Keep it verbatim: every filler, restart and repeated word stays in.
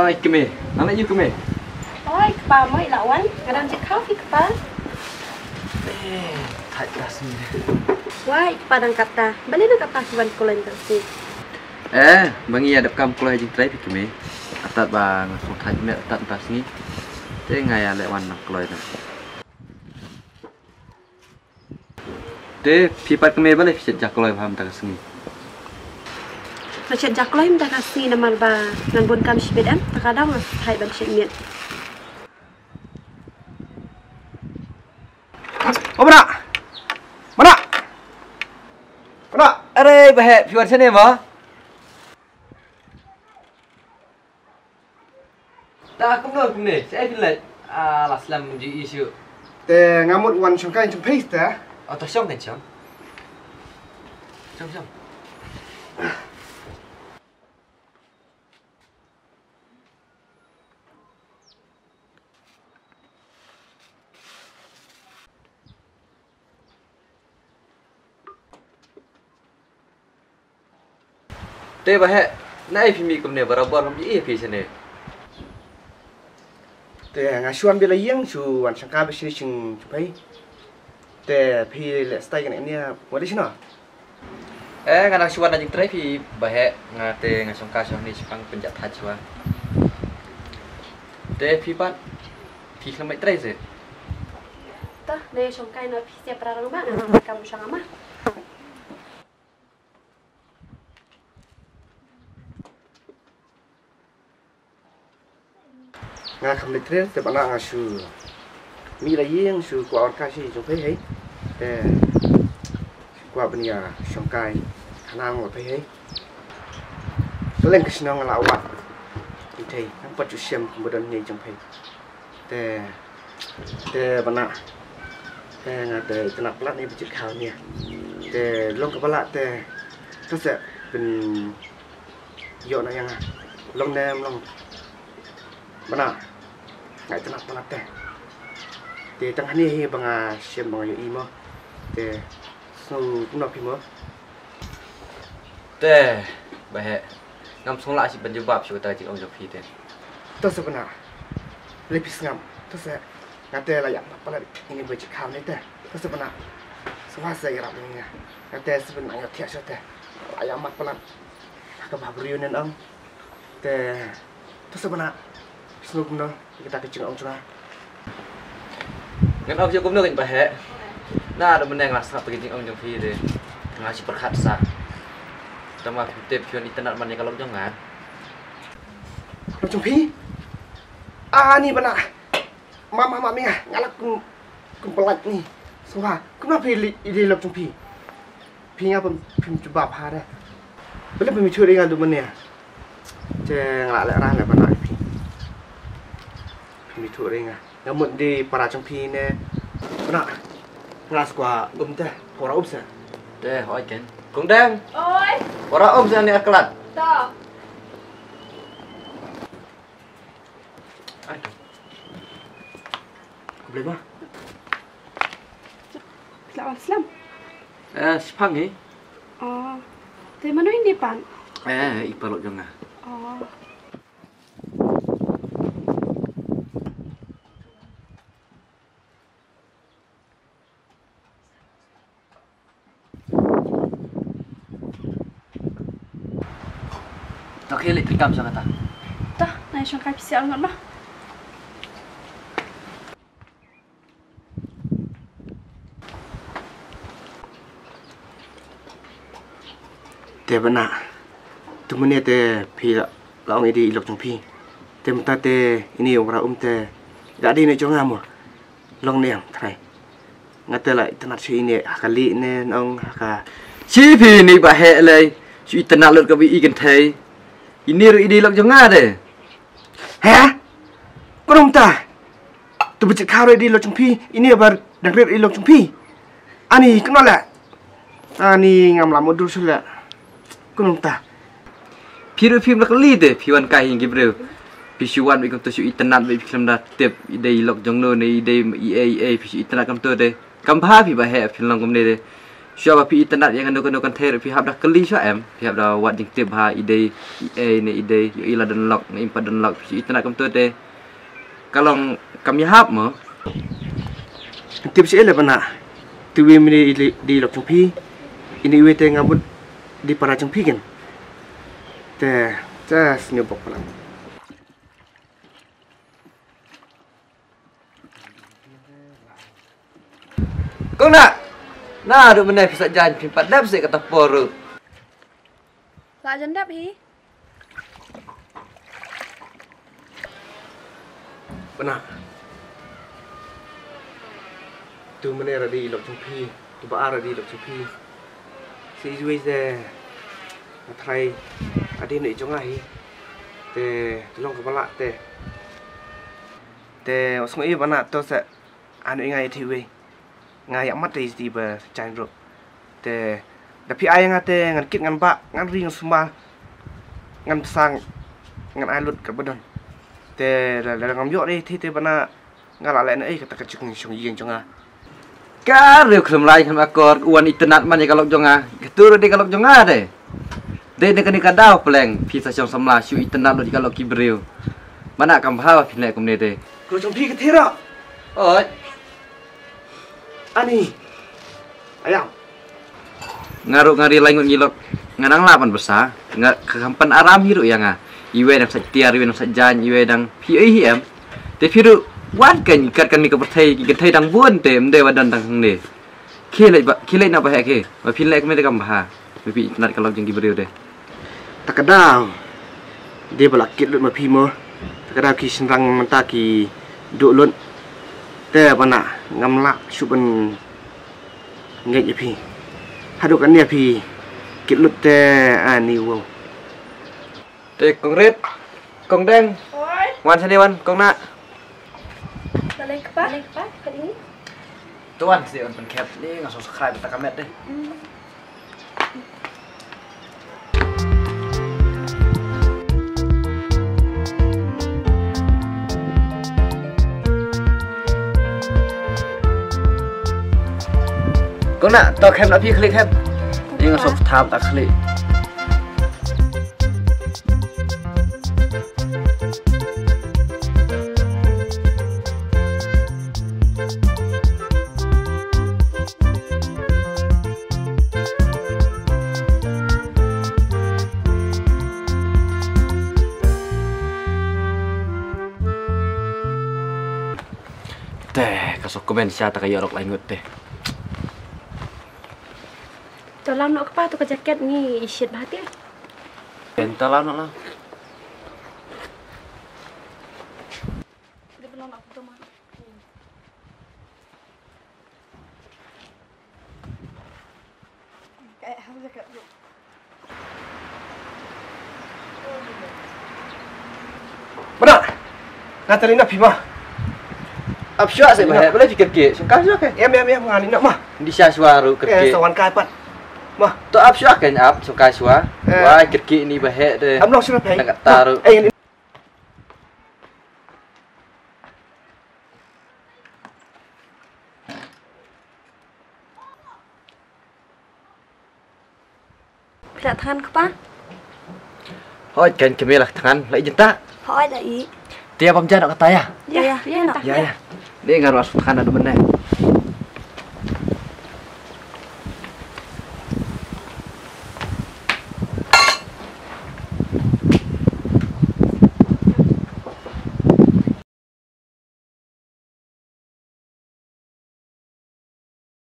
Oi, kami. Anak you kami. Oi, kepala mai lawan. Kadang cek kopi kepala. Eh, tak jelas ni. Wai, kepala kata. Balik nak kata kiban kulen tersi. Eh, bangi ada kam kulah jing try kami. Atat bang, sok thaj me atat pas ni. Te ngai ale wan nak kulah tu. Te pipat kami balik fit jak kulah paham tak sengi. Macam jak kulah minta kasih nama ba ngan bon kam sibedam. Terkadang hai ban sibet. Oh, mana? Mana? Mana? Are, bahaya, piwan sini mah. Tak aku nak ni. Saya bilang ah laslam ji isu. Te ngamut wan sangkai jam pace ta. Atau siang kan siang. Siang siang. Te bahaya, naik film kum ni berabar kami ini film ni. Te ngasuan bila yang su wan sangkai besi sing jupai. Te pi le stay kan ini boleh sih no? Eh, kadang suan aja try film bahaya ngate ngasong kasong ni sepang penjat hajwa. Te film film kami try sih. Tah, nih songkai na siap perang mana? Kamu sang ama. Nga kam letre te bana ngasu. Mi la yang su kwa orka si jupai hai. Te kwa benia sangkai kanang wa pai hai. Leng kesnong la wat. Itai nang patu siam kemudian ni jupai. Te te bana te ngate tenak plat ni bicit khau ni. Te long kepala te terus ben yo na yang long nem long bana ngai tenak tenak teh te tang ni hi banga siam banga yo imo te su kuno pimo Te bahaya ngam song la si penjebab si kata cik ong jopi te. to sebana lepis ngam to se ngate la yang pala ini beci kham ni te to sebana swa se ira ni ngate sebana yo tia so te ayam mat pala ka babrio nen ong te to sebana Snoop no, kita kecil om cuma. Ngan om cukup nak bahaya. Nah, ada meneng lah sangat begini om jom fi deh. Ngasih perkat sah. Tambah tip pion internet mana kalau jangan. Lo cumpi? Ah ni benar. Mama mama ni ngalak kum kumpelat ni. Suha, kenapa pilih ide lo cumpi? Pinya pun pim coba apa dah. Boleh pemicu dengan tu mana? Jangan ngalak orang lah benar. Mi tu ringa. Namun di para cempi ni, benar. Ngas gua um teh, orang um sah. Teh, oi kan. Kung deng. Oi. Orang um sah ni aklat. Tak. Aduh. Boleh mah? Lawan Islam. Eh, sepang ni. Oh. Tapi mana ini pan? Eh, ipalok jangan. Oh. Okey, elektrik kam sa kata. Tah, naik songkai pisi alungan mah. Te benar. Tu mana te pi laung ini ilok cempi. Te mentah te ini orang um te. Dak di ni jangan mo. Long ni yang try. Ngata lah internet si ini kali ni nong ka. Si pi ni bahaya lay. Si internet lut ka bi ikan thai. Ini ide lok jangan deh. Hah? Kau nampak? Tu becik kau ide lok cempi. Ini abar dangret ilok cempi. Ani kenal lah. Ani ngam lama dulu sudah. Kau nampak? Piru film nak li deh. Piwan kai yang gibril. Pisuan ikut tu si internet bi film dah tip ide lok jangno ni ide E A E pisi internet kam tu deh. Kam bah pi bahaya film kum ni deh. Siapa pi internet yang anu-anu kan ter pi hab dah keli sya em. Pi hab dah wat jing tip ha ide e ni ide ila dan lock ni impa dan lock pi internet kam tu de. Kalau kami hab mo tip si ele bana. Tuwi mi di lock chung pi. Ini we te ngabut di para chung pi kan. Te ta senyobok pala. Kau nak? Nah, ada mana pisah jalan pimpat dap sih kata poru. Lah jendap hi. Bana. Tu mana radi lok chung pi, tu ba radi lok chung pi. Si duwe ze. Mathai adi ni chung ai. Te long kepala te. Te osngo i bana to se anu ngai thi we. Ngai amat di di ber chan ro. Te tapi ai ngate ngan kit ngan ba ngan ring suma ngan sang ngan ai lut ka bedon. Te la la ngam yo ni thi te bana ngala le ai kata ka chung chung yeng chung a. Ka reu klem lai kan akor uan internet man kalau jonga. Gitu de kalau jonga de. De de kan kadau pleng pisa chong samla shu internet lo kalau kibreu. Mana kam ha phin le kum ne de. Ko chung pi ka the ra. Oi. Ani. Ayam. Ngaruk ngari langut ngilok nganang lapan besar nggak kehampan aram hiru ya nga iwe dang setia iwe dang sejan iwe dang pi hi em te phiru wan kan ikat kan mi ka perthai ki thai dang buon tem de wadan dang ne khile ba khile na ba he ke ba phile ke me de kam ba pi nat kalau jeng ki breu de Takadang. Dia balakit lut ma pi mo. Takadang ki senrang menta ki duk lut. Te bana ngam lak suben ngek ye pi. Haduk kan dia pi kit lut te ani wo. Te kong red kong deng Oi. wan sini wan kong nak Balik pa. Balik pa. Kadini. tuan si on pen cap ni ngasok subscribe ta kamet deh. Kau nak tahu kem nak pergi klik kem? Dia ngasuk tab tak klik. Teh, kasuk komen siapa tak kayak orang lain teh. Tolong nak apa tu ke jaket ni isyit bahati. Entah lah nak lah. Dia belum nak foto mah. Kayak harus jaket dulu. Mana? Ngatali nak pi mah. Apa sih saya bahaya? Boleh fikir ke? Suka sih ke? Em em em ngani nak mah. Di syaswaru Ke kerja. sawan kai pat. Mah, Tu apa sih kan? Apa suka syaswa? Wah kerja ini bahaya deh. am nok sura pai. Tak taruh. Eh, Tidak tahan ke pa? Hoi kan kami lah tangan lagi jenta. Hoi dah i. Tiap pam jangan kata ya. Ya ya ya nak. Ya ya. Dia ngaruh asup tangan ada benar.